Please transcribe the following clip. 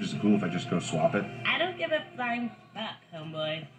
Is it cool if I just go swap it? I don't give a flying fuck, homeboy.